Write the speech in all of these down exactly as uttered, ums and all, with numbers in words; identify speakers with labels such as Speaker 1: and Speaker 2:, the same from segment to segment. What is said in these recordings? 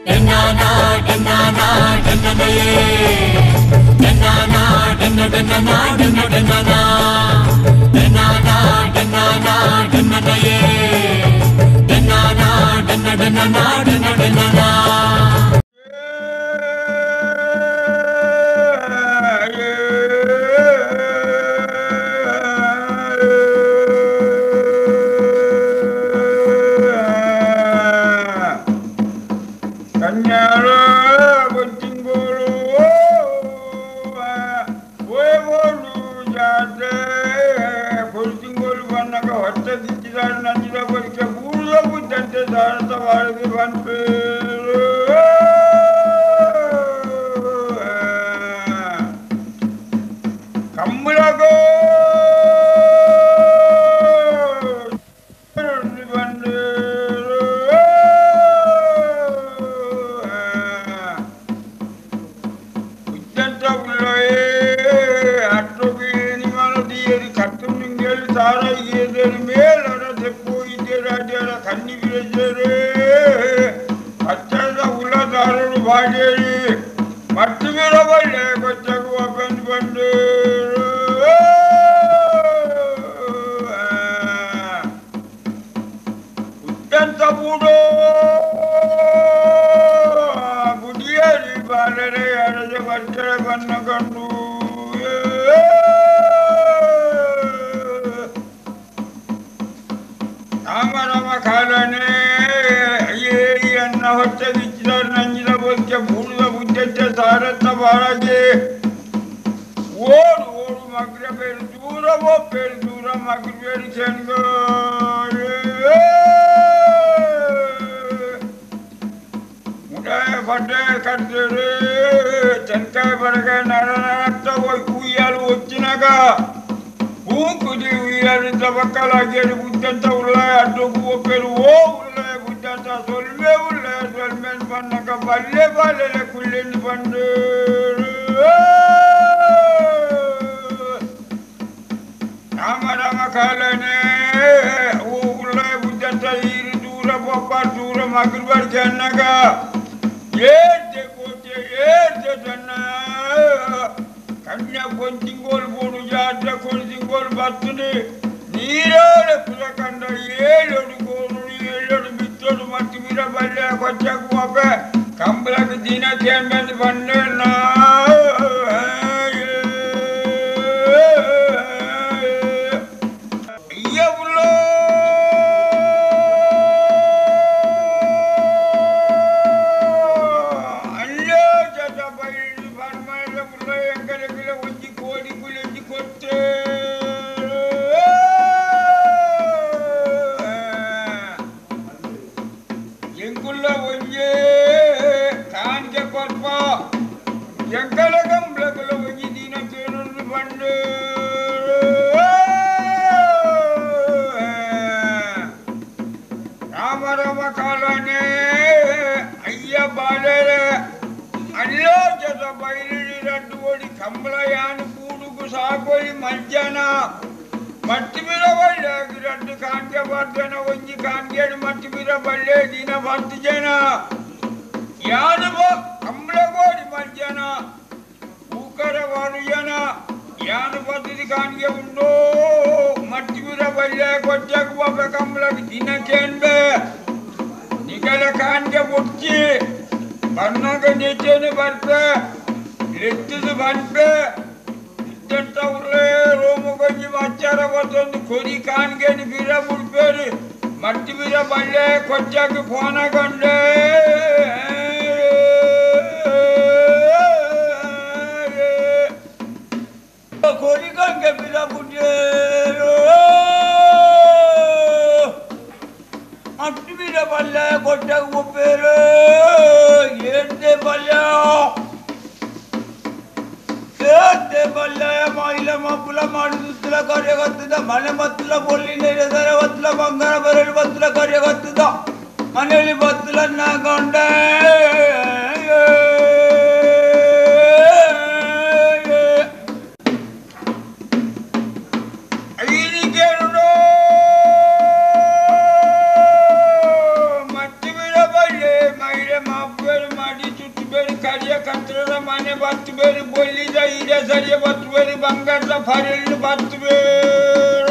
Speaker 1: Denana, denana, denana, denana, denana, denana, denana, denana, denana, denana, denana, denana, denana, denana.
Speaker 2: Mapper बत्त बेर बोली दा हीरे सरिये बत्त बेर बंगर दा फरिल बत्त बेर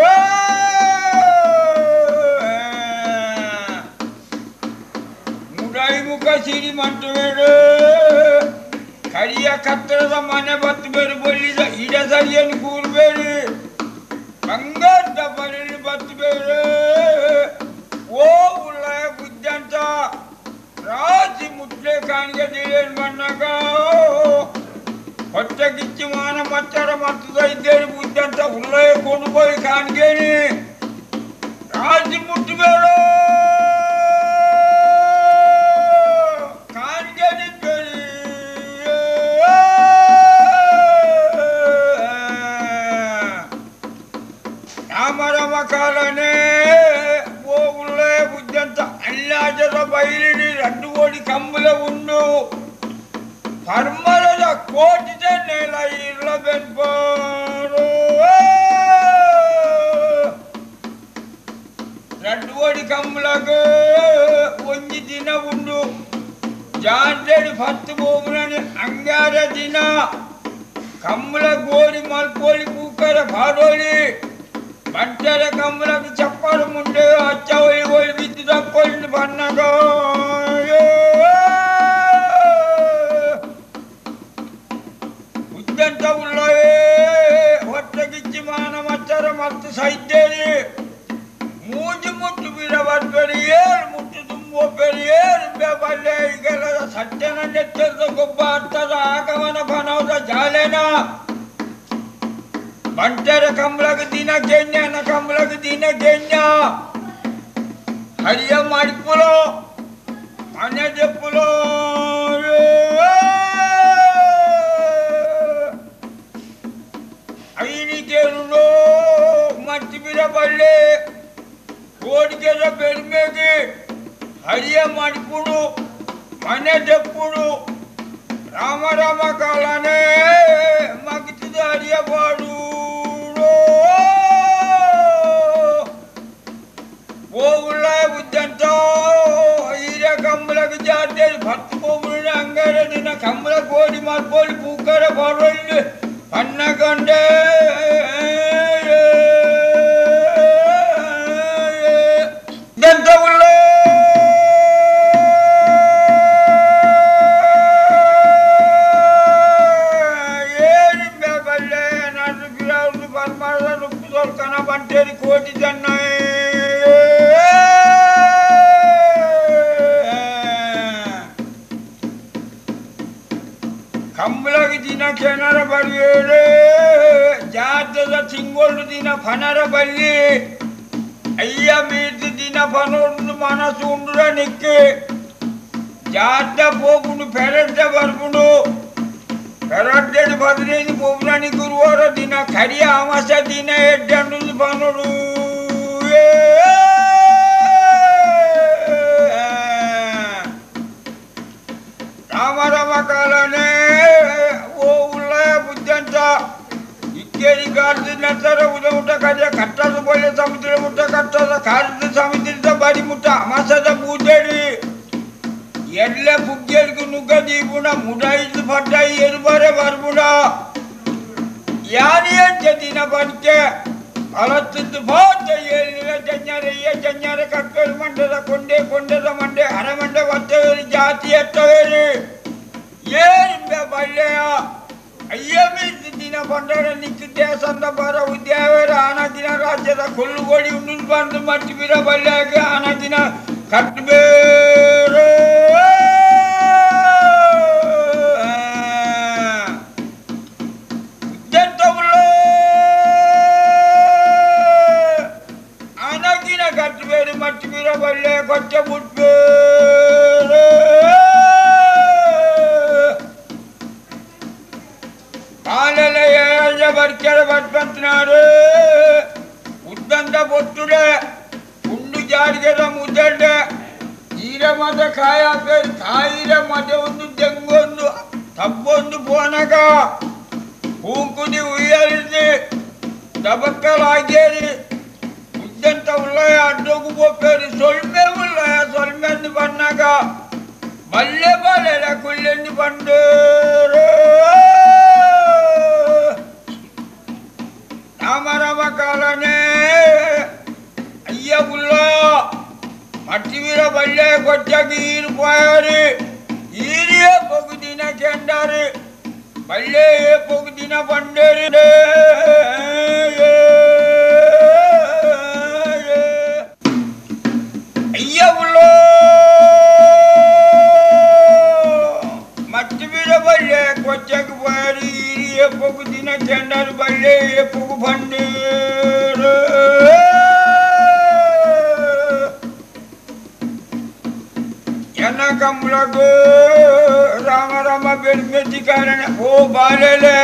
Speaker 2: मुराई मुका सीरी मंत बेर खरिया खतर दा माने बत्त बेर बोली दा हीरे सरिये नूर बेर बंगर दा फरिल बत्त बेर वो उल्लाय बुद्धंता राजी मुट्ले कानिगे दिलेन मन्नगा ಹೊಟ್ಟೆ ಕಿಚ್ಚಿ ಮಾನ ಮಚ್ಚರ ಮತ್ತದ ಇದ್ದೇರಿ ಬುದ್ಧಂತ ಉಳ್ಳಯ ಕೊಂಡು ಹೋಗಿ ಕಾಣಿಗೇನಿ ರಾಜಿ ಮುಟ್ಟಬೇಡ ಕಾಣಿಗೇನಿ ಬೇಡಿ ರಾಮ ರಾಮ ಕಾಲನೇ ಓ ಉಳ್ಳಯ ಬುದ್ಧಂತ ಅಲ್ಲಾಜರ ಬೈಲಿನಿ రెండు కోడి కంబుల ఉండు పర్మల కోటి నెల ఇళ్ళ పెంపారు రెండు కోడి కంబులకు వంగి తిన ఉండు జాంటెడి పత్తు భూములని అంగార తిన కమ్ముల గోడి మల్కోడి కూకర పాడోడి పంటల కమ్ములకు చెప్పడం ఉండే అచ్చవలి కోడి విద్యుత్ తక్కువ పన్నగా ಉದ್ದಂತ ಉಳ್ಳವೇ ಹೊಟ್ಟೆಗಿಚ್ಚಿ ಮಾನ ಮಚ್ಚರ ಮತ್ತು ಸೈದ್ದೇರಿ ಮೂಜಿ ಮುಟ್ಟು ಬಿಡ ಬರ್ಬೇಡಿ ಏಳು ಮುಟ್ಟು ತುಂಬೋ ಬೇಡಿ ಏಳು ಬೆಲೆ ಈಗೆಲ್ಲ ಸತ್ಯನ ನೆಚ್ಚರದ ಗೊಬ್ಬ ಅರ್ಥದ ಆಗಮನ ಬನವದ ಜಾಲೆನ ಬಂಟರ ಕಂಬಳಗ ದಿನ ಗೆಣ್ಯನ ಕಂಬಳಗ ದಿನ ಗೆಣ್ಯ ಹರಿಯ ಮಾಡಿಪುಲೋ ಮನೆ ಜಪ್ಪುಲೋ ಐನಿಗೆರುಳೋ ಮಟ್ಟಿ ಬಿಡ ಬಳ್ಳೆ ಕೋಡಿಗೆರ ಬೆಳ್ಮೆಗೆ ಹರಿಯ ಮಾಡಿಪುಡು ಮನೆ ಜಪ್ಪುಡು ರಾಮ ರಾಮ ಕಾಲನೇ ಮಗಿತಿದ ಹರಿಯ ಬಾಡು ಓಗುಳ್ಳ ಬುದ್ಧಂತ ಹೀರ ಕಂಬಳಕ್ಕೆ ಜಾತೆ ಭತ್ತು ಬೋಗುಳಿನ ಅಂಗಾರ ದಿನ ಕಂಬಳ ಕೋಡಿ ಮಾಡ್ಕೋಡಿ ಪೂಕರ ಬಾಡಲ್ಲಿ ಪನ್ನಗಂಡೆ ಇದ್ದಂತ ಉಳ್ಳ ಬಂಟೇರಿ ಕೋಟಿ ಜನ ಕಂಬಳಗಿ ದಿನ ಕೆನರ ಬಳಿಯೇ ಜಾತದ ತಿಂಗಳು ದಿನ ಫನರ ಬಲ್ಲಿ ಅಯ್ಯ ಮೀರ್ತಿ ದಿನ ಫನೊಂದು ಮನಸ್ಸು ಉಂಡುರ ನಿಕ್ಕೆ ಜಾತ ಹೋಗುಂಡು ಪೆರಡ್ಡ ಬರ್ಬುಂಡು ಪೆರಡ್ಡೆಡು ಬದಲೇದು ಬೋಗುಣಿ ಗುರುವಾರ ದಿನ ಕರಿಯ ಅಮಾಸ ದಿನ ಎಡ್ಡಂಡು ಬನೋಡು ರಾಮ ರಾಮ ಕಾಲನೇ ಓ ಉಳ್ಳಯ ಬುದ್ಧಂತ ಇಕ್ಕೇರಿ ಕಾಲದ ನಂತರ ಉದ ಮುಟ್ಟ ಕರಿಯ ಕಟ್ಟದ ಬಳ್ಳೆ ಸಮುದ್ರ ಮುಟ್ಟ ಕಟ್ಟದ ಕಾಲದ ಸಮುದ್ರದ ಬಡಿ ಮುಟ್ಟ ಅಮಾಸದ ಪೂಜೆಡಿ ಎಲ್ಲ ಪುಗ್ಗೆಲ್ಗು ನುಗ್ಗ ದೀಪುಣ ಮುಡಾಯಿದು ಪಟ್ಟಾಯಿ ಎರುಬರೆ ಬರ್ಬುಣ ಯಾರಿ ಅಂತ ದಿನ ಬನ್ಕೆ ಅಲತ್ತಿದ್ದು ಬಾತ ಏನಿಲ್ಲ ಜನ್ಯರಯ್ಯ ಜನ್ಯರ ಕಕ್ಕಳು ಮಂಡದ ಕೊಂಡೆ ಕೊಂಡದ ಮಂಡೆ ಅರಮಂಡೆ ಒತ್ತವೇರಿ ಜಾತಿ ಎತ್ತವೇರಿ ಏನಿಂಬೆ ಬಳ್ಳೆಯ ಅಯ್ಯ ಮೀರ್ತಿ ದಿನ ಬಂಡರ ನಿಕ್ಕು ದೇಶದ ಬರ ಉದ್ಯಾವೇರ ಆನ ದಿನ ರಾಜ್ಯದ ಕೊಲ್ಲುಗೋಡಿ ಉಂಡು ಬಂದು ಮಟ್ಟಿ ಬಿರ ಬಳ್ಳೆಯಾಗಿ ಆನ ದಿನ ಕಟ್ಟಬೇರೆ ಆನಗಿನ ಕಟ್ಟಬೇರೆ ಮಟ್ಟಿ ಬಿರ ಬಳ್ಳೆ ಕೊಟ್ಟೆ ಮುಟ್ಬೇರೆ ಕಾಲೆಲ್ಲ ಏಳ ಬರ್ಕೆರ ಬಟ್ಪಂತನಾರು ಉದ್ದಂತ ಬೊಟ್ಟುಡೆ ಉಂಡು ಜಾಡಿಗೆದ ಮುದ್ದಡ್ಡೆ ಈರ ಮದ ಕಾಯ ಕಾಯಿರ ಮದ ಒಂದು ತೆಂಗೊಂದು ತಬ್ಬೊಂದು ಪೋನಗ ಹೂಕುದಿ ಉಯ್ಯರಿಸಿ ದಬಕ್ಕಲಾಗೇರಿ ಉದ್ದಂತ ಉಳ್ಳಯ ಅಡ್ಡೋಗು ಬೋಪೇರಿ ಸೊಲ್ಮೆ ಉಳ್ಳಯ ಸೊಲ್ಮೆಂದು ಬನ್ನಾಗ ಮಲ್ಲೆ ಬಲೆಲ ಕುಳ್ಳೆಂದು ಬಂಡೇರು ಕೊಚ್ಚಗೀರು ಪೋಯಾರಿ ಈರಿಯ ಪೊಗುದಿನ ಕೆಂಡಾರಿ ಬಳ್ಳೆ ಪೊಗುದಿನ ಬಂಡೇರಿ ಅಯ್ಯ ಉಳ್ಳೋ ಮತ್ತೆ ಬಿಡ ಬಳ್ಳೆ ಕೊಚ್ಚಗ ಪೋಯಾರಿ ಈರಿಯ ಪೊಗುದಿನ ಕೆಂಡಾರಿ ಬಳ್ಳೆ ಪೊಗು ಬಂಡೇರು ಕಮಲಗೋ ರಾಮ ರಾಮ ಬೆಳ್ಮೆತಿ ಕಾರಣ ಓ ಬಾಲೆಲೆ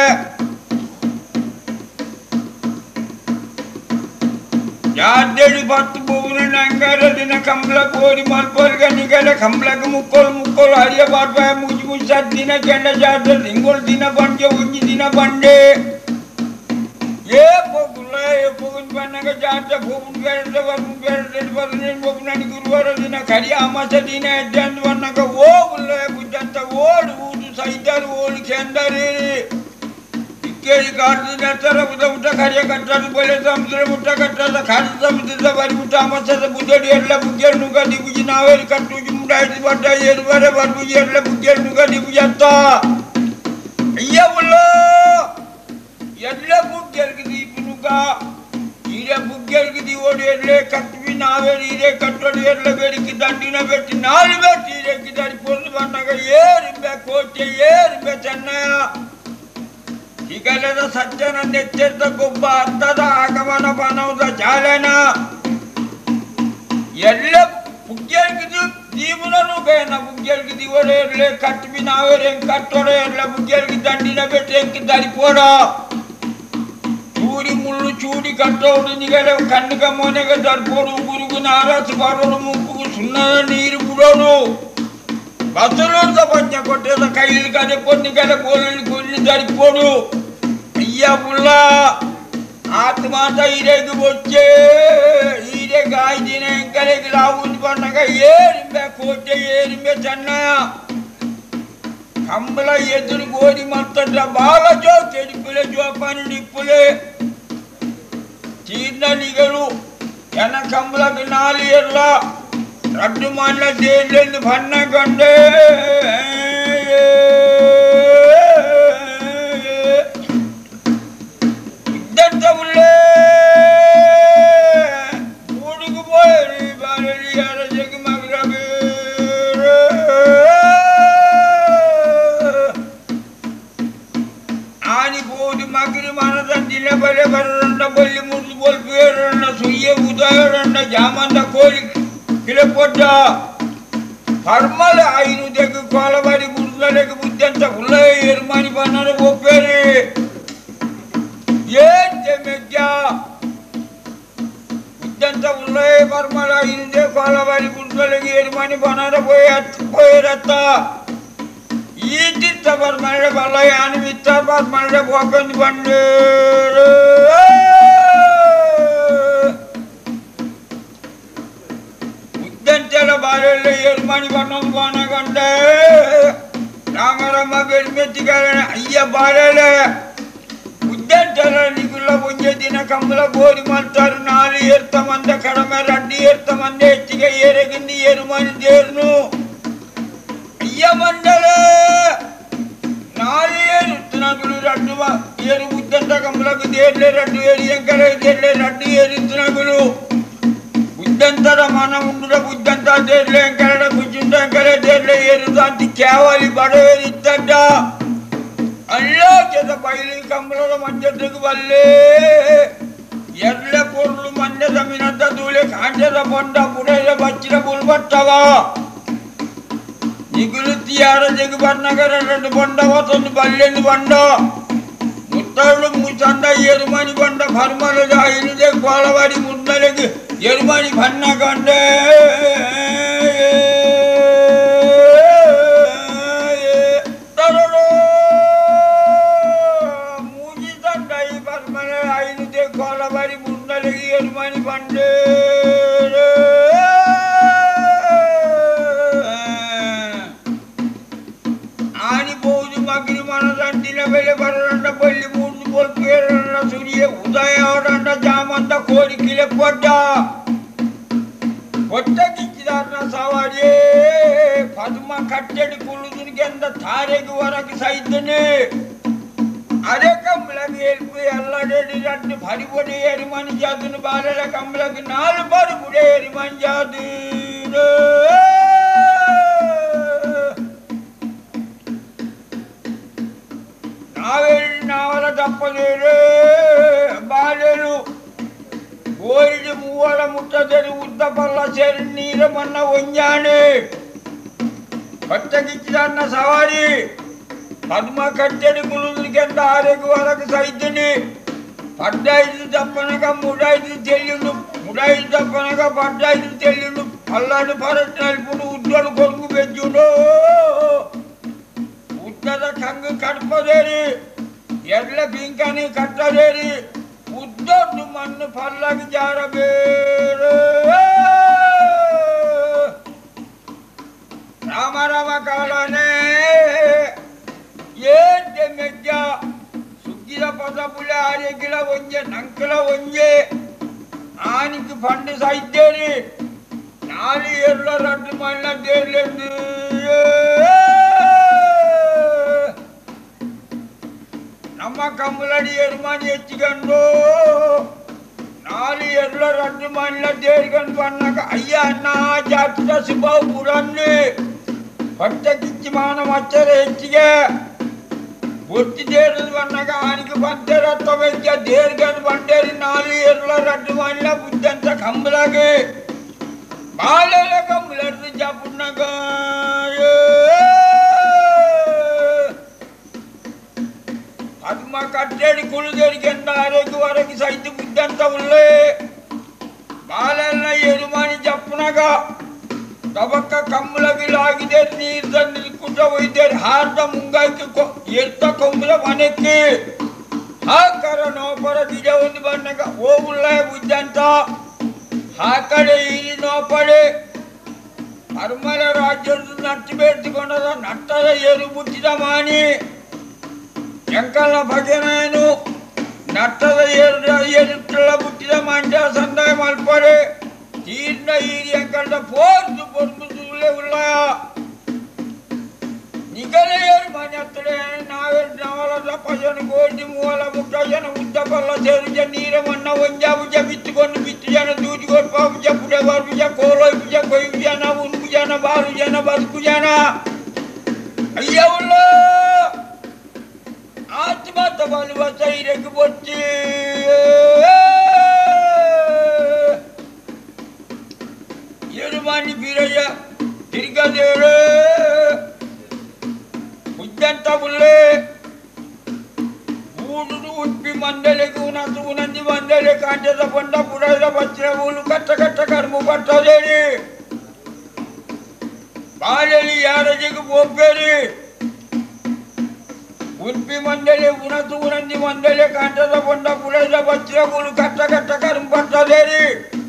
Speaker 2: ಯಾರ್ದೇಳಿ ಬತ್ತು ಬೋನ ನಂಗಾರ ದಿನ ಕಮಲ ಕೋರಿ ಮಲ್ಪಲ್ಗ ನಿಗಲ ಕಮಲಗ ಮುಕ್ಕೋಲ್ ಮುಕ್ಕೋಲ್ ಹರಿಯ ಬಾಡ್ಪಾಯ ಮುಗಿ ಮುಗಿಸ ದಿನ ಕೆಂಡ ಜಾತ ಹಿಂಗೋಲ್ ದಿನ ಬಂಡೆ ಒಂಜಿ ದಿನ ಬಂಡೆ ಏ ಪೋಗುಲ್ಲ ಏ ಪೋಗುನ್ ಬನ್ನಗ ಜಾತ ಪೋಗುನ್ ಬೆರಡೆ ವರ್ಮು ಬೆರಡೆ ಬರ್ನೇನ್ ಪೋಗುನನಿ ಗುರುವಾರ ದಿನ ಕರಿ ಅಮಾಸ ದಿನ ಎಡ್ಡಂದು ಬನ್ನಗ ಓಗುಲ್ಲ ಬುದ್ಧಂತ ಓಡು ಊದು ಸೈತಾರು ಓಡು ಕೆಂಡರಿ ಇಕ್ಕೇರಿ ಕಾಡ್ದು ನೆತ್ತರ ಬುದ್ಧ ಊಟ ಕರಿಯ ಕಟ್ಟದು ಬಲೆ ಸಮುದ್ರ ಊಟ ಕಟ್ಟದ ಕಾಡು ಸಮುದ್ರದ ಬರಿ ಊಟ ಅಮಾಸದ ಬುದ್ಧಡಿ ಎಲ್ಲ ಬುಗ್ಗೆರ್ ನುಗ ದಿಗುಜಿ ನಾವೇರಿ ಕಟ್ಟುಜಿ ಮುಂಡಾಯ್ತು ಬಡ್ಡ ಏರು ಬರೆ ಬರ್ಬುಜಿ ಎಲ್ಲ ಬುಗ್ಗೆರ್ ನುಗ ದಿಗುಜಿ ಅತ್ತ ಅಯ್ಯ ಉಲ್ಲ ಎಲ್ಲ ಬುಗ್ಗೆರ್ಗೆ ದೀಪನುಗ ಈರೆ ಬುಗ್ಗೆರ್ಗೆ ದೀವೋಡು ಎಲ್ಲೇ ಕಟ್ವಿ ನಾವೇರಿ ಈರೆ ಕಟ್ಟೋಡು ಎಲ್ಲ ಬೇಡಿಕೆ ದಂಡಿನ ಬೆಟ್ಟಿ ನಾಳು ಬೆಟ್ಟಿ ಈರೆಕ್ಕೆ ದಾರಿ ಪೊಂದು ಬಂದಾಗ ಏರಿಂಬೆ ಕೋಟೆ ಏರಿಂಬೆ ಚೆನ್ನಯ ಈಗಲದ ಸಜ್ಜನ ನೆಚ್ಚೆದ್ದ ಗೊಬ್ಬ ಅರ್ಥದ ಆಗಮನ ಬನೌದ ಜಾಲನ ಎಲ್ಲ ಬುಗ್ಗೆರ್ಗೆ ದೀವನನು ಬೇನ ಬುಗ್ಗೆರ್ಗೆ ದೀವೋಡು ಎಲ್ಲೇ ಕಟ್ವಿ ನಾವೇರಿ ಕಟ್ಟೋಡು ಎಲ್ಲ ಬುಗ್ಗೆರ್ಗೆ ದಂಡಿನ ಬೆಟ್ಟಿ ಎಂಕಿ ದಾರಿ ಪೋಡ ಚೂರಿ ಮುಳ್ಳು ಚೂಡಿ ಕಟ್ಟೋಡು ನಿಗಲ ಕಣ್ಣಿಗ ಮೊನೆಗೆ ದರ್ಪೋಡು ಗುರುಗು ನಾರಾಸು ಬರೋಡು ಮುಪ್ಪುಗು ಸುಣ್ಣದ ನೀರು ಬಿಡೋಡು ಬಸಲೋದ ಪಂಚ ಕೊಟ್ಟದ ಕೈಲಿ ಕಡೆ ಪೊನ್ನಿಗಲ ಗೋಲಿ ಗುಲ್ಲಿ ದರಿಪೋಡು ಅಯ್ಯ ಬುಲ್ಲ ಆತ್ಮಾತ ಹಿರೇಗೆ ಬೊಚ್ಚೆ ಹೀರೆ ಗಾಯ್ದಿನ ಎಂಕಲೆಗೆ ರಾವುಂದು ಬಂದಾಗ ಏರಿಂಬೆ ಕೋಟೆ ಏರಿಂಬೆ ಚೆನ್ನ ಕಂಬಳ ಎದುರು ಗೋರಿ ಮತ್ತಡ್ರ ಬಾಲ ಜೋ ಕೆಡಿಪುಲೆ ಜೋಪಾನ ನಿಪ್ಪುಲೆ ತೀರ್ನಲಿಗಳು ಜನ ಕಂಬಳಕ್ಕೆ ನಾಲಿ ಎಲ್ಲ ರಡ್ಡು ಮಲ್ಲ ದೇಲೆಂದು ಬಣ್ಣ ಕಂಡೆ ಇದ್ದಂತ ಉಳ್ಳೇ ಮೂಡಿಗೂ ಬೋಯರಿ ಬಾರಲಿ ಯಾರ ಜಗಿ ಮಗರಬೇ ಆನಿ ಬೋದು ಮಗರಿ ಮನದಂದಿನ ಬಲೆ ಬರರಂಡ ಬಲ್ಲಿ ಮುರಿದು ಬೋಲ್ಪೇರಣ್ಣ ಸುಯ್ಯ ಉದಯರಣ್ಣ ಜಾಮಂದ ಕೋಲಿ ಕಿಲಪೊಡ್ಡ ಪರ್ಮಲ ಐನು ತೆಗೆ ಕೋಲಬರಿ ಮುರುಗಲೆಗೆ ಬುದ್ಧಂತ ಉಲ್ಲ ಏರ್ಮಾನಿ ಬನ್ನರ ಒಪ್ಪೇರಿ ಏನ್ ಮೆಗ್ಗ ಬುದ್ಧಂತ ಉಲ್ಲ ಪರ್ಮಲ ಐನು ತೆ ಕೋಲಬರಿ ಮುರುಗಲೆಗೆ ಏರ್ಮಾನಿ ಬನ್ನರ ಪೋಯ ಪೋಯರತ್ತ ಈ ಚಿತ್ತ ಬರ್ಮಳ ಬಲ ಯಾನು ವಿತ್ತ ಬರ್ಮಳ ಬೋಕಂದು ಬಂಡೇರು ಬುದ್ಧಂತೆಲ್ಲ ಬಾರೆಲ್ಲ ಏರ್ಮಾನಿ ಬನ್ನೊಂದು ಬಾನ ಕಂಡೆ ರಾಮರಮ್ಮ ಬೆಳ್ಮೆತ್ತಿಗಾರಣ ಅಯ್ಯ ಬಾರೆಲ್ಲ ಬುದ್ಧಂತೆಲ್ಲ ನಿಗುಲ್ಲ ಒಂಜೆ ದಿನ ಕಂಬಳ ಗೋರಿ ಮಾಡ್ತಾರೆ ನಾಲಿ ಏರ್ತ ಮಂದ ಕಡಿಮೆ ರಡ್ಡಿ ಏರ್ತ ಮಂದ ಹೆಚ್ಚಿಗೆ ಏರೆಗಿಂದ ಏರುಮಾನಿ ದೇರ್ನು ಅಯ್ಯ ಮಂಡಲ ನಾಲಿ ಏರು ಇತ್ತನಗಳು ರಡ್ಡು ಏರು ಬುದ್ಧಂತ ಕಂಬಳಕ್ಕೆ ದೇರ್ಲೆ ರಡ್ಡು ಏರಿ ಎಂಕರ ದೇರ್ಲೆ ರಡ್ಡು ಏರಿತ್ತನಗಳು ಬುದ್ಧಂತರ ಮನ ಉಂಡುದ ಬುದ್ಧಂತ ದೇರ್ಲೆ ಎಂಕರಡ ಬುಜ್ಜುಂಟ ಎಂಕರ ದೇರ್ಲೆ ಏರುದ ಅಂತ ಕ್ಯಾವಲಿ ಬಡವೇರಿತ್ತಡ್ಡ ಅಲ್ಲ ಕೆದ ಬೈಲಿ ಕಂಬಳದ ಮಂಜದ್ರಿಗೆ ಬಲ್ಲೆ ಎರ್ಲೆ ಪೊರ್ಲು ಮಂಡ್ಯದ ಮಿನದ ದೂಲೆ ಕಾಂಡ್ಯದ ಬೊಂಡ ಬುಡೆಯ ಬಚ್ಚಿನ ಬುಲ್ಬಟ್ಟವ ನಿಗುಲುತ್ತಿ ಯಾರ ಜಗ ಬರ್ನಗರ రెండు ಬೊಂಡ ಹೋತೊಂದು ಬಲ್ಲೆಂದು ಬಂಡ ಮುತ್ತಳು ಮುಚಂದ ಏರುಮನಿ ಬಂಡ ಭರ್ಮಲದ ಐನುದೆ ಕೋಲವಾಡಿ ಮುನ್ನಲೆಗೆ ಏರುಮನಿ ಬಣ್ಣ ಕಂಡೆ ಮೂಜಿ ತಂಡ ಈ ಭರ್ಮಲ ಐನುದೆ ಕೋಲವಾಡಿ ಮುನ್ನಲೆಗೆ ಏರುಮನಿ ಬಂಡೆ ಬೆಲೆ ಬರರಂಡ ಬಳ್ಳಿ ಮೂರ್ದು ಬೋಲ್ಪೇರಣ್ಣ ಸೂರ್ಯ ಉದಯ ಹೊರಂಡ ಜಾಮಂತ ಕೋರಿ ಕಿಲೆ ಕೊಡ್ಡ ಹೊಟ್ಟಗಿಚ್ಚಿದ ಕಿಚ್ಚಿದಾರನ ಸವಾರಿ ಪದ್ಮ ಕಟ್ಟೆಡಿ ಕುಳುದುನಿಗೆಂದ ತಾರೆಗೆ ಹೊರಗೆ ಸೈತನೆ ಅದೇ ಕಂಬಳಗೆ ಎಲ್ಪು ಎಲ್ಲಡೆಡಿ ರಟ್ಟು ಪರಿಬುಡೆ ಏರಿ ಮಂಜಾದನು ಬಾಲೆಲ ಕಂಬಳಗೆ ನಾಲು ಪರಿಬುಡೆ ಏರಿ ಮಂಜಾದು ನಾವೆಲ್ಲಿ ನಾವಲ ತಪ್ಪದೇರು ಬಾಲೆಲು ಓರಿಡಿ ಮೂವಳ ಮುಟ್ಟದಲ್ಲಿ ಉದ್ದ ಪಲ್ಲ ಸೇರಿ ನೀರ ಮನ್ನ ಒಂಜಾಣೆ ಹೊಟ್ಟಗಿಚ್ಚಿದನ್ನ ಸವಾರಿ ಪದ್ಮ ಕಟ್ಟೆಡಿ ಕುಳುದುನಿಗೆಂದ ಆರೆಗೆ ಹೊರಗೆ ಸೈತನಿ పడ్డాయిదు తప్పనగా ముడాయిదు తెల్లిండు ముడాయిదు తప్పనగా పడ్డాయిదు తెల్లిండు అల్లాడు పరట్ నలుపుడు ఉద్దడు కొడుకు పెంచుడు ఉద్దద కంగు కడపదేరి ఎడ్ల పింకని కట్టదేరి ఉద్దొడ్డు మన్ను పల్లకి జారబేరు రామ రామ కాలనే ఏంటి మెగ్గ ಸುಗ್ಗಿದ ಪದ ಪುಲೆ ಆರೆಗಿಲ ಒಂಜೆ ನಂಕಲ ಒಂಜೆ ಆನಿಗೆ ಫಂಡ್ ಸಾಯ್ತೇರಿ ನಾಲಿ ಎಲ್ಲ ರದ್ದು ಮಣ್ಣ ದೇರ್ಲೆಂದು ನಮ್ಮ ಕಮ್ಮಲಡಿ ಎರುಮಾನಿ ಹೆಚ್ಚಿಕೊಂಡು ನಾಲಿ ಎಲ್ಲ ರದ್ದು ಮಣ್ಣ ದೇರ್ಕೊಂಡು ಬಂದಾಗ ಅಯ್ಯ ಅನ್ನ ಜಾತಿದ ಸುಬಾವು ಪುರನ್ನಿ ಹೊಟ್ಟೆ ಕಿಚ್ಚಿ ಮಾನ ಮಚ್ಚರ ಹೆಚ್ಚಿಗೆ ಒತ್ತಿ ದೇರದ ಬಂದಾಗ ಆನಿಗೆ ಬಂದೇರ ತವೆಂಜ ದೇರ್ಗಂದು ಬಂಡೇರಿ ನಾಲಿ ಎಲ್ಲ ರದ್ದು ಮಣ್ಣ ಬುದ್ಧಂತ ಕಂಬಲಾಗೆ ಬಾಲೆಲ ಕಂಬಲರ್ದು ಜಾಪುಣ್ಣಗ ಪದ್ಮ ಕಟ್ಟೇಡಿ ಕುಳುದೇರಿಗೆಂದ ಆರೋಗ್ಯ ಹೊರಗೆ ಸೈತು ಬುದ್ಧಂತ ಉಳ್ಳೆ ಬಾಲೆಲ್ಲ ಎರುಮಾನಿ ಜಪ್ಪುನಗ ತಬಕ್ಕ ಕಮ್ಮಲಗಿಲಾಗಿದೆ ನೀರು ತಂದು ಕುಟ ಒಯ್ದೇರಿ ಹಾರ್ದ ಮುಂಗಾಯ್ಕೆ ಎತ್ತ ಕೊಂಬಲ ಮನೆಕ್ಕೆ ಹಾಕರ ನೋಪರ ಗಿಡ ಒಂದು ಬಣ್ಣಗ ಹೋಗುಳ್ಳ ಬುದ್ಧಂತ ಆ ಕಡೆ ಇಲ್ಲಿ ನೋಪಡೆ ಅರ್ಮಲ ರಾಜ್ಯದ ನಟ್ಟು ಬೇಡ್ತಿಕೊಂಡದ ನಟ್ಟದ ಏರು ಮುಟ್ಟಿದ ಮಾನಿ ಎಂಕಲ್ನ ಭಜನೇನು ನಟ್ಟದ ಏರು ಏರುತ್ತಲ್ಲ ಮುಟ್ಟಿದ ಮಂಡ್ಯ ಸಂದಾಯ ಮಲ್ಪಡೆ ತೀರ್ನ ಈರಿ ಎಂಕಲ್ದ ಪೋರ್ದು ಪೊರ್ಬುದು ಉಳ್ಳೆ ಉಳ್ಳ ನಿಗಲ ಏರು ಮನೆ ಹತ್ತಡೆ ನಾವೇ ನಾವಲ ಪಜನ ಗೋಡಿ ಮೂವಲ ಮುಟ್ಟ ಜನ ಉದ್ದ ಪಲ್ಲ ಸೇರು ಜನ ನೀರ ಮಣ್ಣ ಒಂಜ ಭುಜ ಬಿತ್ತುಕೊಂಡು ಬಿತ್ತು ಜನ ದೂಜಿಕೊಂಡು ಪಾಪುಜ ಪುಡೆ ಬಾರ್ಭುಜ ಕೋಲೋಯ್ ಭುಜ ಕೊಯ್ಯು ಜನ ಉನ್ಕು ಜನ ಬಾರು ಜನ ಬದುಕು ಜನ ಅಯ್ಯ ಉಳ್ಳ ಆತ್ಮತ ಬಲುವ ಸೈರಕ್ಕೆ ಬೊಚ್ಚಿ ಎರುಮಾನಿ ಬೀರಯ್ಯ ತಿರ್ಗದೇಳು ಬುದ್ಧಂತ ಬುಲ್ಲೆ ಊಡುಡು ಉಪ್ಪಿ ಮಂದಲೆಗೆ ಉನಸು ಉನಂದಿ ಮಂದಲೆ ಕಾಂಟದ ಬಂಡ ಪುಡದ ಬಚ್ಚಿನ ಊಲು ಕಟ್ಟ ಕಟ್ಟ ಕರ್ಮು ಪಟ್ಟದೇರಿ ಬಾಲೆಲಿ ಯಾರಜಿಗೆ ಬೋಪೇರಿ ಉಪ್ಪಿ ಮಂದಲೆ ಉನಸು ಉನಂದಿ ಮಂದಲೆ ಕಾಂಟದ ಬಂಡ ಪುಡದ ಬಚ್ಚಿನ ಊಲು ಕಟ್ಟ ಕಟ್ಟ ಕರ್ಮು ಪಟ್ಟದೇರಿ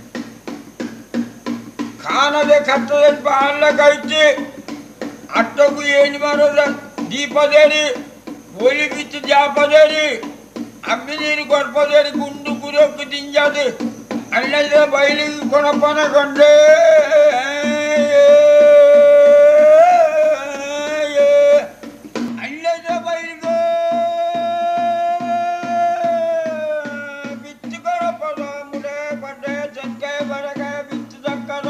Speaker 2: ಕಾಣದೆ ಕಟ್ಟದಲ್ಲಿ ಬಾಲ ಕೈತಿ ಅಟ್ಟಗೂ ಏನು ಮಾಡೋದ ದೀಪದೇರಿ ಒಲಿ ಬಿತ್ತು ಜಾಪದೇರಿ ಅಮ್ಮಿ ನೀರು ಕೊಡ್ಪದೇರಿ ಗುಂಡು ಕುರಿಯೋಕ್ಕೆ ತಿಂಜದು ಅಲ್ಲದ ಬಯಲಿಗೆ ಕೊಣಪ್ಪನ ಕೊಂಡೆ ಅಲ್ಲದ ಬಯಲಿಗೆ ಬಿತ್ತು ಕೊಣಪ್ಪದ ಮುಡೆ ಪಡ್ಡೆ ಚಕ್ಕೆ ಬರಗೆ ಬಿತ್ತು ದಕ್ಕದ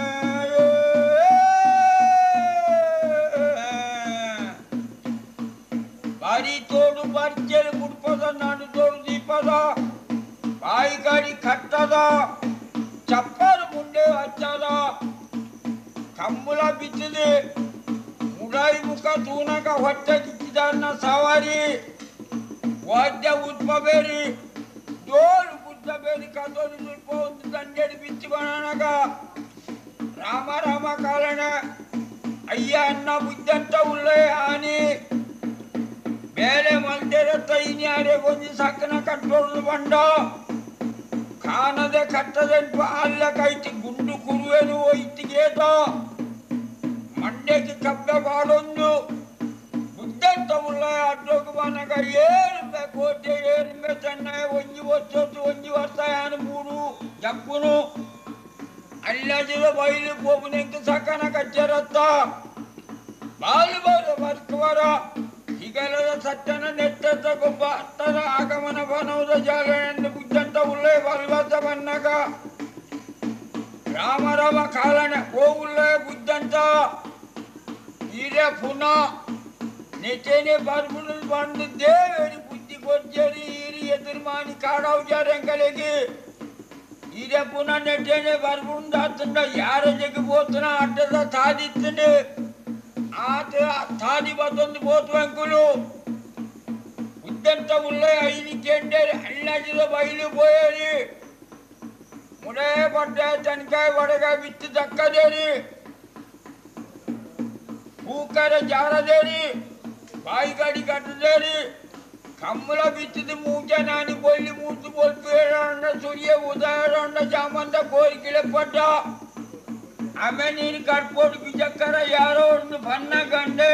Speaker 2: ಬಾರಿ ತೋಡು ಬರ್ಜರಿ ಮುಡ್ಪದ ನಡು ತೋಡು ದೀಪದ ಬಾಯಿ ಗಾಡಿ ಕಟ್ಟದ ಚಪ್ಪರು ಮುಂಡೆ ಹಚ್ಚದ ಕಂಬಳ ಬಿತ್ತಿದೆ ಮುಡಾಯಿ ಮುಖ ತೂನಕ ಹೊಟ್ಟೆ ಕಿಚ್ಚಿದನ್ನ ಸವಾರಿ ವಾದ್ಯ ಉದ್ಭಬೇರಿ ಡೋಲು ಬುದ್ಧಬೇರಿ ಕದೋಲು ಸ್ವಲ್ಪ ಒಂದು ದಂಡೇಡಿ ಬಿಚ್ಚಿ ಬಣನಗ ರಾಮ ರಾಮ ಕಾರಣ ಅಯ್ಯ ಅನ್ನ ಬುದ್ಧಂತ ಉಳ್ಳೆ ಆನಿ ಬೇರೆ ಮಂದಿರ ತೈನ್ಯಾರೆ ಕೊಂಚ ಸಕ್ಕನ ಕಟ್ಟೋದು ಬಂಡ ಕಾಣದೆ ಕಟ್ಟದೆಂಟು ಅಲ್ಲ ಕೈತಿ ಗುಂಡು ಕುರುವೆನು ಒಯ್ತಿಗೇತ ಮಂಡ್ಯಕ್ಕೆ ಕಬ್ಬೆ ಬಾಡೊಂದು ಬುದ್ಧಂತ ಉಳ್ಳ ಅಡ್ಡೋಗ ಬನಗ ಏರುಂಬೆ ಕೋಟೆ ಏರುಂಬೆ ಚೆನ್ನ ಒಂಜಿ ವರ್ಷದ್ದು ಒಂಜಿ ವರ್ಷ ಯಾನು ಮೂರು ಜಪ್ಪುನು ಅಲ್ಲಾಜಿದ ಬೈಲು ಬೋಬುನೆಂಕ ಸಕನ ಕಚ್ಚರತ್ತ ಬಾಲು ಬಾಲು ಬರ್ಕವರ ಹಿಗಲದ ಸಟ್ಟನ ನೆತ್ತದ ಗೊಬ್ಬ ಅತ್ತರ ಆಗಮನ ಬನೌದ ಜಾಗವನ್ನು ಬುದ್ಧಂತ ಉಳ್ಳೆ ಬಲ್ವಸ ಬನ್ನಗ ರಾಮರಾಮ ಕಾಲನ ಗೋವುಳ್ಳೆ ಬುದ್ಧಂತ ಹಿರಿಯ ಪುನಃ ನೆಟ್ಟೇನೆ ಬರ್ಬುಡು ಬಂದು ದೇವರಿ ಬುದ್ಧಿ ಕೊಡ್ಜರಿ ಹಿರಿ ಎದುರುಮಾನಿ ಕಾಡೌಜಾರೆಂಗಳಿಗೆ ಹಿರಿಯ ಪುನಃ ನೆಟ್ಟೇನೆ ಬರ್ಬುಂದ ಆತಂಡ ಯಾರ ಜಗ ಬೋತನ ಅಡ್ಡದ ತಾದಿತ್ತನೆ ಆತ ತಾದಿ ಬತ್ತೊಂದು ಬೋತು ಅಂಕುಲು ಬುದ್ಧಂತ ಉಳ್ಳೆ ಐನಿ ಕೆಂಡೇರಿ ಅಲ್ಲಾಜಿದ ಬೈಲು పోయేರಿ ಮುಡೆ ಪಡ್ಡ ತನಕಾಯಿ ಒಡಗ ಬಿತ್ತು ದಕ್ಕದೇರಿ ಹೂಕರ ಜಾರದೇರಿ ಬಾಯಿ ಗಾಡಿ ಕಟ್ಟದೇರಿ ಕಮ್ಮಲ ಬಿತ್ತಿದ ಮೂಜ ನಾನಿ ಬೊಳ್ಳಿ ಮೂತು ಬೋಲ್ಪೇರಣ್ಣ ಸೂರ್ಯ ಉದಯರಣ್ಣ ಜಾಮಂದ ಕೋರಿಕೆಳೆ ಪಡ್ಡ ಆಮೇಲೆ ನೀನು ಕಟ್ಬೋದು ಬಿಜಕ್ಕರ ಯಾರೋ ಒಂದು ಬಣ್ಣ ಗಂಡೆ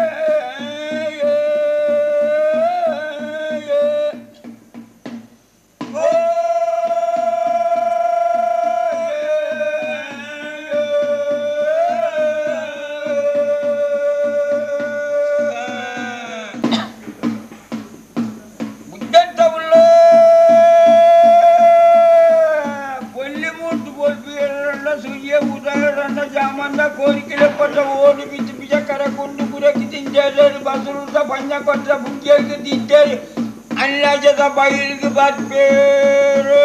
Speaker 2: ಕೋರಿಕೆಲೆ ಪಟ್ಟ ಓಡಿ ಬಿದ್ದು ಬಿಜ ಕರಕೊಂಡು ಗುರಕಿ ತಿಂದೇರಿ ಬಸರುದ ಪಂಜ ಕೊಟ್ಟ ಬುಕ್ಕಿಗೆ ತಿಂದೇರಿ ಅಲ್ಲಾಜದ ಬೈಲಿಗೆ ಬರ್ಬೇರು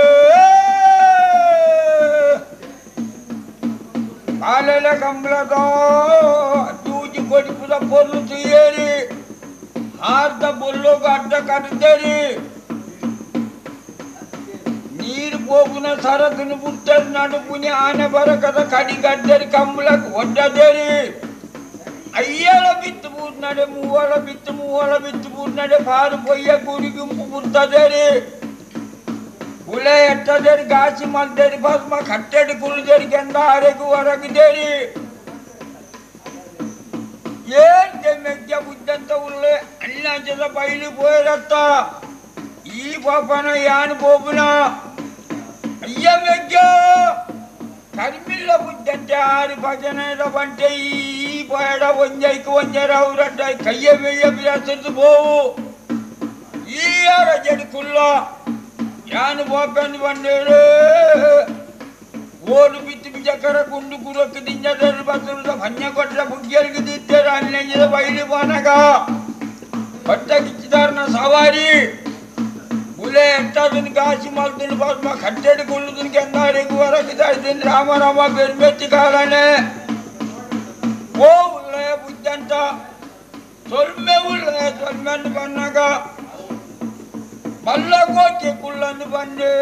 Speaker 2: ಕಾಲೆಲ ಕಂಬಳದ ತೂಜಿ ಕೊಡಿಪುದ ಪೊರ್ಲು ತುಯ್ಯೇರಿ ಹಾರ್ದ ಬೊಲ್ಲೋಗ ಅಡ್ಡ ಕಟ್ಟದೇರಿ ನೀರು ಹೋಗುನ ಸರದನ್ನು ಬುತ್ತರಿ ನಡುಪುನಿ ಆನೆ ಬರಕದ ಕಡಿಗಡ್ಡರಿ ಕಂಬಳಕ್ಕೆ ಒಡ್ಡದೇರಿ ಅಯ್ಯಳ ಬಿತ್ತು ಬೂದ್ ನಡೆ ಮೂವಳ ಬಿತ್ತು ಮೂವಳ ಬಿತ್ತು ಬೂದ್ ನಡೆ ಪಾರು ಪೊಯ್ಯ ಗುಡಿ ಗುಂಪು ಬುರ್ತದೇರಿ ಹುಳೆ ಎಟ್ಟದೇರಿ ಗಾಸಿ ಮಲ್ದೇರಿ ಭಸ್ಮ ಕಟ್ಟೆಡಿ ಕುಳಿದೇರಿ ಕೆಂದ ಅರೆಗೂ ಹೊರಗಿದೇರಿ ಏನ್ ಮೆಜ್ಜ ಬುದ್ಧಂತ ಉಳ್ಳೆ ಅಲ್ಲಾಂಚದ ಬೈಲಿ ಪೋಯರತ್ತ ಈ ಪಾಪನ ಯಾನ್ ಬೋಬುನ ಅಯ್ಯ ಮೆಜ್ಜ ಕರ್ಮಿಲ್ಲ ಬುದ್ಧಂತೆ ಆರು ಭಜನೆದ ಬಂಟೆ ಈ ಪಯಡ ಒಂಜೈಕು ಒಂಜರ ಅವರಡ್ಡ ಕಯ್ಯ ಬೆಯ್ಯ ಬಿರಸದು ಬೋವು ಈ ಯಾರ ಜಡಿಕುಲ್ಲ ಯಾನು ಬೋಪೆಂದು ಬಂದೇರು ಓಡು ಬಿತ್ತು ಬಿಜಕರ ಕುಂಡು ಕುರಕ್ಕೆ ದಿಂಜದರು ಬಸರುದ ಭನ್ಯ ಕೊಟ್ಟ ಬುಗ್ಗಿಯರಿಗೆ ದಿತ್ತೇರ ಅಲ್ಲೆಂಜದ ಬೈಲಿ ಬಾನಗ ಪಟ್ಟ ಕಿಚ್ಚಿದಾರನ ಸವಾರಿ ಹುಲೆ ಎಟ್ಟದನ್ನು ಕಾಸಿ ಮಲ್ದನ್ನು ಭಸ್ಮ ಕಟ್ಟೆಡಿ ಕುಳ್ಳುದನ್ನು ಕೆಂದಾರಿಗೂ ಹೊರಗಿದ್ದಾಯ್ತೀನಿ ರಾಮ ರಾಮ ಬೆರ್ಮೆತ್ತಿ ಕಾಲನೆ ಓ ಉಳ್ಳೆ ಬುದ್ಧಂತ ಸೊಲ್ಮೆ ಉಳ್ಳೆ ಸೊಲ್ಮೆನ್ನು ಬನ್ನಾಗ ಮಲ್ಲ ಕೋಟೆ ಕುಳ್ಳನ್ನು ಬಂದೇ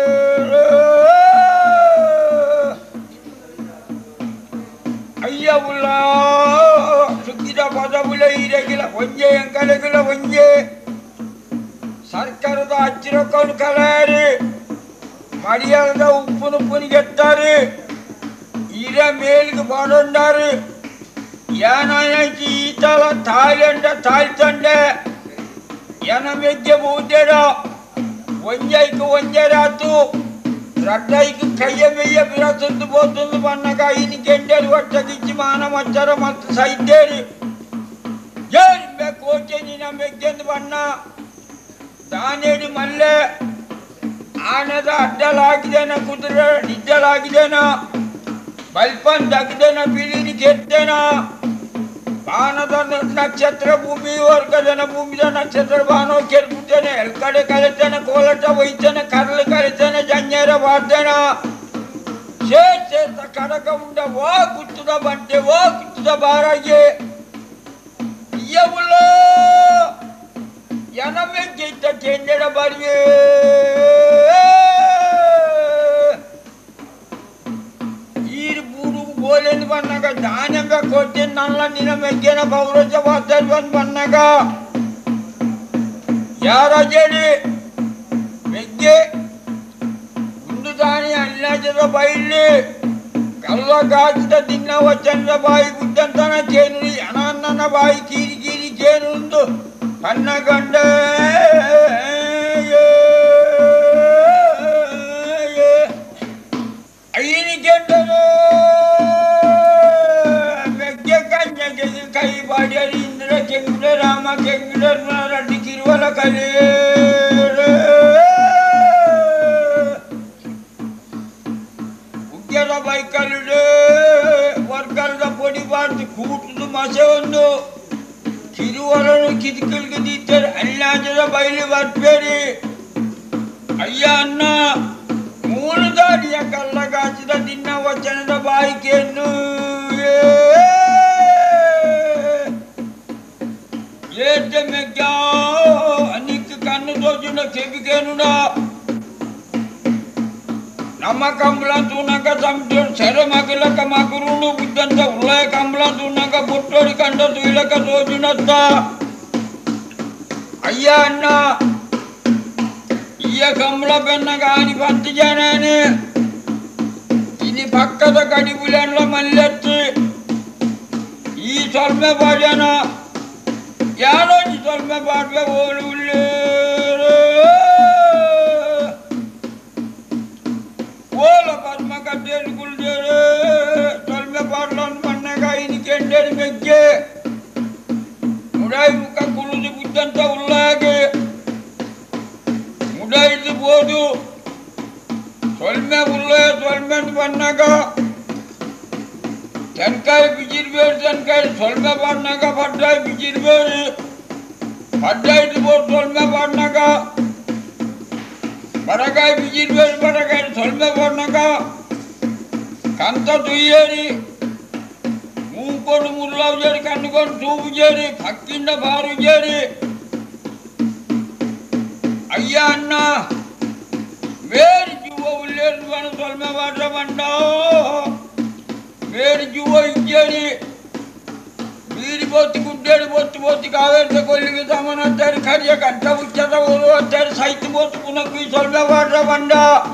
Speaker 2: ಅಯ್ಯ ಉಳ್ಳ ಸುಗ್ಗಿದ ಪದ ಉಳ್ಳೆ ಈರೆಗಿಲ್ಲ ಒಂಜೆ ಎಂಕಲೆಗಿಲ್ಲ ಒಂಜೆ ಸರ್ಕಾರದ ಹಚ್ಚಿರಕೊಂಡು ಕಲಾರಿ ಮಡಿಯಾರದ ಉಪ್ಪುನುಪ್ಪುನಿಗೆ ಎತ್ತಾರೆ ಈರ ಮೇಲಿಗೆ ಬಾಡೊಂಡಾರು ಏನಾಯ್ತು ಈ ತಲ ತಾಯಿಲೆಂಡ ತಾಳ್ತಂಡೆ ಏನ ಮೆಜ್ಜೆ ಬಹುದೇಡ ಒಂಜೈಕು ಒಂಜರಾತು ರಡ್ಡೈಕು ಕೈಯ ಬೆಯ್ಯ ಬಿರಸಂದು ಬೋತಂದು ಬಣ್ಣಗ ಇನ್ನು ಕೆಂಡೇರಿ ಒಟ್ಟಗಿಚ್ಚಿ ಮಾನ ಮಚ್ಚರ ಮತ್ತು ಸೈದ್ದೇರಿ ಏನ್ ಕೋಟೆ ನಿನ್ನ ಮೆಜ್ಜೆಂದು ಬಣ್ಣ ದಾನೇಡಿ ಮಲ್ಲೆ ಆನದ ಅಡ್ಡಲಾಗಿದ್ದೇನ ಕುದುರೆ ನಿದ್ದಲಾಗಿದ್ದೇನ ಬಲ್ಪನ್ ದಗ್ದೇನ ಬಿಳಿನಿ ಗೆದ್ದೇನ ಬಾನದ ನಕ್ಷತ್ರ ಭೂಮಿ ವರ್ಗದನ ಭೂಮಿದ ನಕ್ಷತ್ರ ಬಾನೋ ಕೆರ್ಬಿಟ್ಟೇನೆ ಎಲ್ ಕಡೆ ಕಲಿತೇನೆ ಕೋಲಟ ಒಯ್ತೇನೆ ಕರ್ಲು ಕಲಿತೇನೆ ಜಂಜೇರ ಬಾರ್ತೇನ ಶೇಷ ಕಡಕ ಉಂಡ ವಾ ಕುತ್ತದ ಬಂಟೆ ವಾ ಕುತ್ತದ ಬಾರಾಗಿ ಇಯ್ಯವುಳ್ಳ ಏನಮ್ಮೆ ಗೆದ್ದ ಕೆಂಜಡ ಬರ್ವೆ ಈರು ಬೂಡು ಬೋಲೆಂದು ಬನ್ನಾಗ ದಾನೆಂಬ ಕೊಟ್ಟೆ ನಲ್ಲ ನಿನ್ನ ಮೆಗ್ಗೆನ ಪೌರಜ ವಾರ್ತೆ ಬಂದು ಬನ್ನಾಗ ಯಾರ ಜಡಿ ಮೆಗ್ಗೆ ಒಂದು ದಾನಿ ಅಲ್ಲಾಜದ ಬೈಲಿ ಕಲ್ಲ ಗಾಜಿದ ದಿನ ವಚನದ ಬಾಯಿ ಬುದ್ಧಂತನ ಕೇನುಡಿ ಅನನ್ನ ಬಾಯಿ ಕೀರಿ ಕೀರಿ ಕೇನುಂದು ಕನ್ನ ಗಂಡ ಐನಿ ಕೆಂಡರು ಕೈ ಬಾಡ್ಯಾರಿ ಇಂದ್ರ ಕೆಂಗುಡ ರಾಮ ಕೆಂಗುಡ ರಡ್ಡಿ ಕಿರುವಲ ಕಲೆ ಉಗ್ಗರ ಬೈಕಲ್ಲು ವರ್ಗದ ಪೊಡಿ ಬಾರ್ದು ಕೂಟದ ಮಸೆ ಒಂದು ಕಿರುವರನು ಕಿರಿಕಿಲ್ಗೆ ದಿತ್ತಾರೆ ಅಲ್ಲಾಜದ ಬೈಲಿ ಬರ್ಬೇಡಿ ಅಯ್ಯ ಅನ್ನ ಮೂರು ದಾರಿಯ ಕಲ್ಲಗಾಚಿದ ದಿನ ವಚನದ ಬಾಯಿಕೆಯನ್ನು ಏತೆ ಮೆಗ್ಗ ಅನಿಕ್ ಕಣ್ಣು ತೋಜುನ ಕೆಬಿಗೇನುಡ ನಮ್ಮ ಕಂಬಳ ತೂನಕ ಸಂತ ಸೆರೆ ಮಗಲಕ ಮಗರುಳು ಬುದ್ಧಂತ ಉಳಯ ಕಂಬಳ ತೂನಕ ಬುಟ್ಟೋಡಿ ಕಂಡ ತುಯಿಲಕ ತೋಜುನತ್ತ ಅಯ್ಯ ಅಣ್ಣ ಈಯ ಕಂಬಳ ಬೆನ್ನಗ ಆನಿ ಪತ್ತು ಜನಾನೆ ಇನಿ ಪಕ್ಕದ ಕಡಿಬುಲೆನ್ಲ ಮಲ್ಲೆತ್ತಿ ಈ ಸೊಲ್ಮೆ ಬಾಡ್ಯಾನ ಯಾರೋ ಈ ಸೊಲ್ಮೆ ಬಾಡ್ವೆ ಓಲು ಉಳ್ಳೇ ಓಲ ಪದ್ಮ ಕಟ್ಟೇರಿ ಕುಳ್ದೇರೆ ಸೊಲ್ಮೆ ಬಾಡ್ಲನ್ ಮಣ್ಣಗ ಇನಿ ಕೆಂಡೇರಿ ಮೆಗ್ಗೆ ಮುಡಾಯಿ ಮುಖ ಕುಳುದು ಬುದ್ಧಂತ ಉಳ್ಳಾಗೆ ಮುಡಾಯಿದು ಬೋದು ಸೊಲ್ಮೆ ಉಳ್ಳೆ ಸೊಲ್ಮೆ ಬಣ್ಣಗ ತೆನ್ಕಾಯಿ ಬಿಜಿರ್ಬೇಡಿ ತೆನ್ಕಾಯಿ ಸೊಲ್ಮೆ ಬಣ್ಣಗ ಪಡ್ಡಾಯಿ ಬಿಜಿರ್ಬೇಡಿ ಪಡ್ಡಾಯಿದು ಬೋದು ಸೊಲ್ಮೆ ಬಣ್ಣಗ ಬರಗಾಯಿ ಬಿಜಿರ್ಬೇಡಿ ಬರಗಾಯಿ ಸೊಲ್ಮೆ ಬಣ್ಣಗ ಕಂತ ತುಯ್ಯೇರಿ ಮೂಕೊಂಡು ಮುರ್ಲಾವು ಜೇರಿ ಕಣ್ಣುಕೊಂಡು ತೂಬು ಜೇರಿ ಪಕ್ಕಿಂದ ಬಾರು ಜೇರಿ ಅಯ್ಯ ಅಣ್ಣ ಮೇರಿ ಜುವ ಉಲ್ಲೇರು ಬಣ ಸೊಲ್ಮೆ ಬಾಡ್ರ ಬಂಡ ಮೇರಿ ಜುವ ಇಜ್ಜೇರಿ ಬೀರಿ ಬೋತಿ ಗುಡ್ಡೇರಿ ಬೋತಿ ಬೋತಿ ಕಾವೇರಿ ಕೊಲ್ಲಿಗೆ ಸಮಾನ ಅಂತಾರೆ ಕರಿಯ ಕಂಠ ಉಚ್ಚದ ಓದು ಅಂತಾರೆ ಸೈತು ಬೋತು ಪುನಃ ಸೊಲ್ಮೆ ಬಾಡ್ರ ಬಂಡ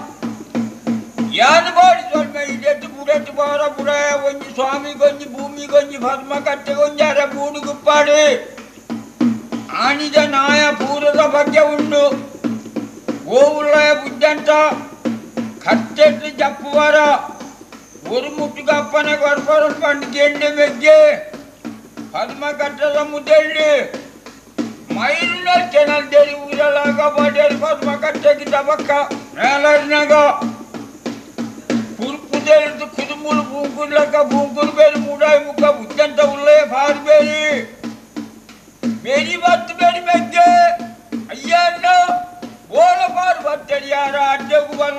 Speaker 2: ಯಾನು ಬಾಡಿ ಸೊಲ್ಮೆ ಇದೆತ್ತು ಬುಡತ್ತು ಬಾರ ಬುಡ ಒಂಜಿ ಸ್ವಾಮಿ ಗೊಂಜಿ ಭೂಮಿ ಗೊಂಜಿ ಪದ್ಮ ಕಟ್ಟೆ ಗೊಂಜಾರ ಬೂಡು ಗುಪ್ಪಾಡಿ ಆನಿದ ನಾಯ ಪೂರದ ಬಗ್ಗೆ ಉಂಡು ಗೋವುಳ್ಳಯ ಬುದ್ಧಂತ ಕಟ್ಟೆಟ್ಟು ಜಪ್ಪುವರ ஒரு முட்டுக்கப்பனை கொர்பரன் பண்ணி கெண்டு மெಗ್ಗೆ ಪದ್ಮ ಕಟ್ಟದ ಮುದ್ದೆಳ್ಳಿ ಮೈಲಿನ ಕೆನಲ್ ದೇರಿ ಊರಲಾಗ ಬಾಡೇರಿ ಪದ್ಮ ಕಟ್ಟೆಗೆ ದಬಕ್ಕ ಮೇಲರ್ನಾಗ ಕುರುಪುದೇರಿದ್ದು ಕುದುಮುಲು ಬೂಂಕುರ್ಲಕ್ಕ ಬೂಂಕುರ್ ಬೇರಿ ಮೂಡಾಯಿ ಮುಖ ಬುದ್ಧಂತ ಉಳ್ಳೇ ಬಾರ್ ಬೇರಿ ಬೇರಿ ಬತ್ತು ಬೇರಿ ಮೆಗ್ಗೆ ಅಯ್ಯಣ್ಣ ಓಲ ಬಾರು ಬತ್ತಡಿ ಯಾರ ಅಡ್ಡಗೂ ಬಲ್ಲ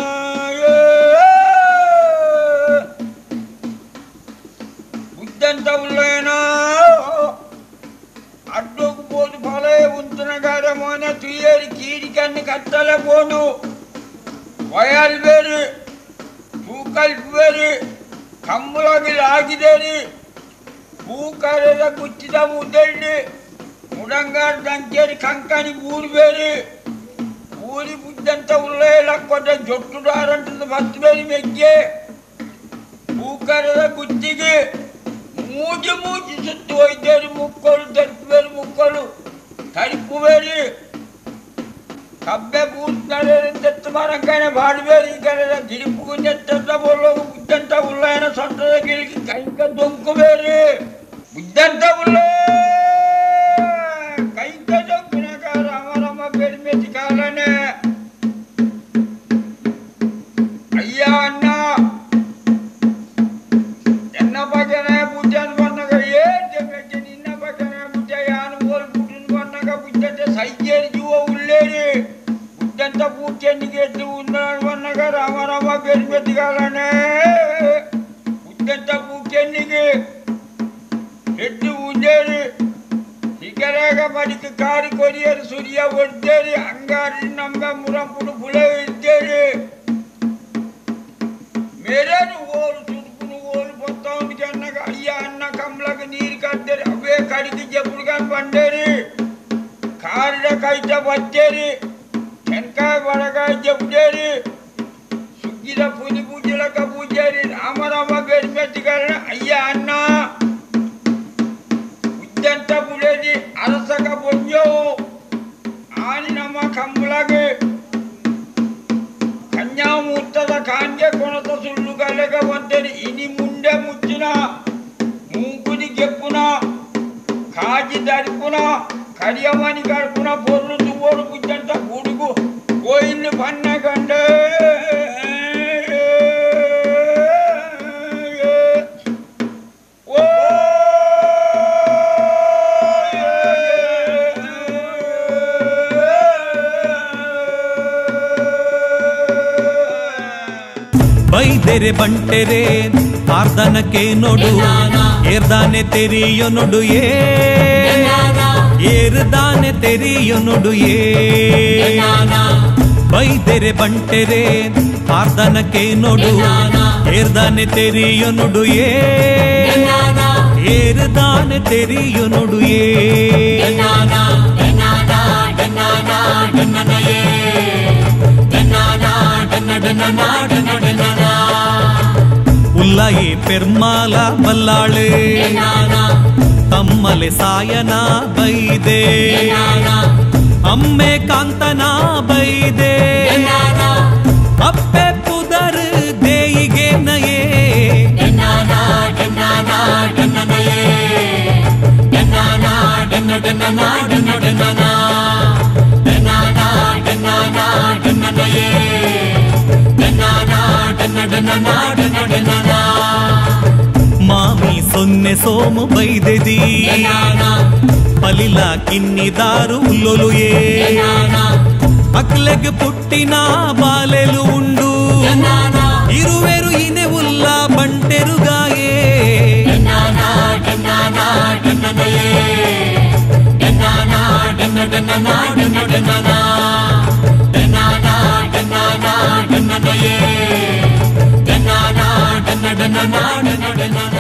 Speaker 2: ಬುದ್ಧಂತ ಉಳ್ಳೇನ ಅಡ್ಡೋಗು ಬೋದು ಫಲ ಉಂತನಗಾರ ಮೋನ ತುಯ್ಯೇರಿ ಕೀರಿ ಕಣ್ಣು ಕತ್ತಲ ಬೋನು ವಯಲ್ ಬೇರಿ ತೂಕಲ್ಪು ಬೇರಿ ಕಮ್ಮುಳಗಿಲ್ ಆಗಿದೇರಿ ಭೂಕರದ ಕುಚ್ಚಿದ ಮುದ್ದೆಳ್ಳಿ ಮುಡಂಗಾರ ದಂಕೇರಿ ಕಂಕನಿ ಬೂರು ಬೇರಿ ಊರಿ ಬುದ್ಧಂತ ಉಳ್ಳೇ ಲಕ್ಕೊಟ್ಟ ಜೊಟ್ಟುದಾರಂಟದ ಬತ್ತು ಬೇರಿ ಮೆಗ್ಗೆ ಭೂಕರದ ಕುಚ್ಚಿಗೆ ಮೂಜು ಮೂಜು ಸುತ್ತು ಹೋಯ್ತೇರಿ ಮುಕ್ಕಳು ತರಿಪು ಬೇರಿ ಮುಕ್ಕಳು ತರಿಪು ಬೇರಿ ಕಬ್ಬೆ ಬೂತ್ನರೆತ್ತು ಮರಂಕನೆ ಬಾಡ್ಬೇರಿ ಕರೆದ ಗಿರಿಪುಗು ನೆತ್ತದ ಬೋಲೋಗು ಬುದ್ಧಂತ ಉಳ್ಳಯನ ಸೊಂಟದ ಗಿಳಿಗೆ ಕೈಕ ದೊಂಕು ಬೇರಿ ಬುದ್ಧಂತ ಉಳ್ಳೇ ಕೈಕ ದೊಂಕಿನಕ ರಮ ರಮ ಬೇರಿ ಮೆತಿ ಕಾಲನೆ ಅಯ್ಯ ಅಣ್ಣ ಎನ್ನ ಬಗೆನೆ ಬುದ್ಧನ ಬಣ್ಣಗ ಏನ್ ಮೆಚ್ಚಿ ನಿನ್ನ ಬಗೆನೆ ಬುದ್ಧ ಯಾನು ಬೋಲ್ ಬುದ್ಧನ ಬಣ್ಣಗ ಬುದ್ಧತೆ ಸೈಕೇರಿ ಜೀವ ಉಳ್ಳೇರಿ ಬುದ್ಧಂತ ಪೂರ್ತಿಯನ್ನಿಗೆ ಎದ್ದು ಉಂದನ ಬಣ್ಣಗ ರಾಮ ರಾಮ ಬೇರಿ ಮೆತಿ ಕಾಲನೆ ಬುದ್ಧಂತ ಪೂರ್ತಿಯನ್ನಿಗೆ ಎದ್ದು ಉಂಡೇರಿ ಹಿಗರಾಗ ಮಡಿಕೆ ಕಾರಿ ಕೊರಿಯರು ಸೂರ್ಯ ಒಡ್ಡೇರಿ ಅಂಗಾರಿ ನಂಬ ಮುರಂಪುಡು ಬುಳ ಇದ್ದೇರಿ ಮೇರೇನು ಓಲು ಸುಡುಪುನು ಓಲು ಬೊತ್ತವನು ಕೆನ್ನಗ ಅಯ್ಯ ಅನ್ನ ಕಮ್ಲಗ ನೀರು ಕದ್ದೇರಿ ಅವೇ ಕಡಿಗೆ ಜಬುಲ್ಗನ್ ಬಂಡೇರಿ ಕಾರಿದ ಕೈತ ಬತ್ತೇರಿ ಕೆನ್ಕಾಯ ಬಡಗಾಯ ಜಬುಡೇರಿ ಸುಗ್ಗಿದ ಪುಲಿ ಪೂಜಲಕ ಪೂಜೇರಿ ರಾಮ ರಾಮ ಬೇರಿ ಮೆತ್ತಿಗಾರಣ ಅಯ್ಯ ಅನ್ನ ಬುದ್ಧಂತ ಬುಡೇರಿ ಅರಸಕ ಬೊಂಜವು ಆನಿ ನಮ್ಮ ಕಂಬಳಗೆ ಕನ್ಯಾಮೂರ್ತದ ಕಾಂಗೆ ಕೊಣತ ಸುಳ್ಳು ಗಲೆಗ ಬಂತೇರಿ ಇನಿ ಮುಂಡೆ ಮುಚ್ಚಿನ ಮೂಂಕುದಿ ಗೆಪ್ಪುನ కాజి దడుపున కడియమని కడుపున పొర్లు దువ్వోడు పుట్టంత గుడుగు పోయింది పన్నకండే
Speaker 3: ಬೈದೆರೆ ಬಂಟೆರೆ ಆರ್ದನಕ್ಕೆ ನೋಡು ಏರ್ದಾನೆ ತೆರಿಯೋ ನೋಡು ಏ ಏರ್ದಾನೆ ತೆರಿಯೋ ನೋಡು ಏ ಬೈದೆರೆ ಬಂಟೆರೆ ಆರ್ದನಕ್ಕೆ ನೋಡು ಏರ್ದಾನೆ ತೆರಿಯೋ ನೋಡು ಏ ಏರ್ದಾನೆ ತೆರಿಯೋ ನೋಡು ಏ ಉಲ್ಲಾಯಿ ಪೆರ್ಮಾಲ ಬಲ್ಲಾಳೆ ತಮ್ಮಲೆ ಸಾಯನ ಬೈದೆ ಅಮ್ಮೆ ಕಾಂತನ ಬೈದೆ ಅಪ್ಪೆ ಪುದರ್ ದೇಯಿಗೆ ನಯೇ ಮಾಮಿ ಸೊನ್ನೆ ಸೋಮು ಬೈದೆದಿ ಪಲಿಲ ಕಿನ್ನಿದಾರು ಉಲ್ಲೊಲು ಏ ಅಕ್ಲೆಗ್ ಪುಟ್ಟಿನ ಬಾಲೆಲು ಉಂಡು ಇರುವೆರು ಇನೆ ಉಲ್ಲ ಬಂಟೆರುಗಾಯೇ
Speaker 1: na na na na na